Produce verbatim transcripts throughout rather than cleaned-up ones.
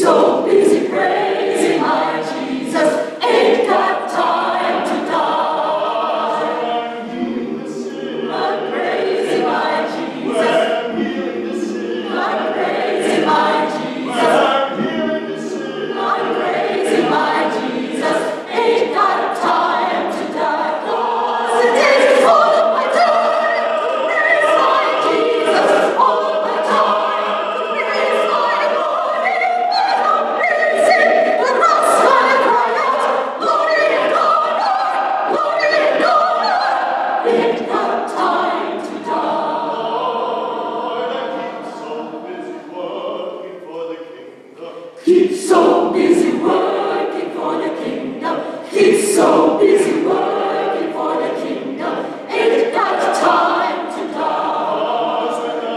so busy praising my Jesus, ain't got time to die. I'm praising my Jesus. I'm praising my Jesus. I'm praising my Jesus, ain't got time to die. 'Cause it is all of my time to praise my Jesus, all of my time to praise my Lord. And if I don't praise Him, the rocks gonna cry out, glory to God, glory to God. Ain't got time to die. Keep so busy working for the kingdom. Keep so busy working for the kingdom. Ain't got time to die.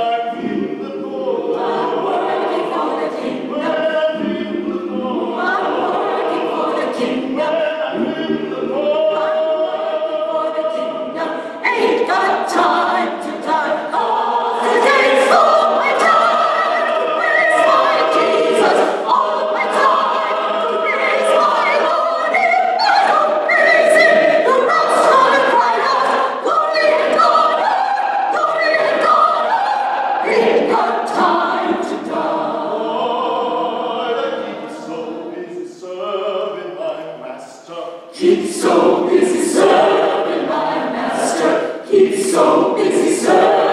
I'm working for the kingdom. I'm working for the kingdom. I'm working for the kingdom. Ain't got time to die. 'Cause it takes all my time to praise my Jesus, all of my time to praise my Lord. If I don't praise Him, the rocks gonna cry out, glory to God, glory to God. Ain't got time to die. Keep so busy serving my master. Keep so busy serving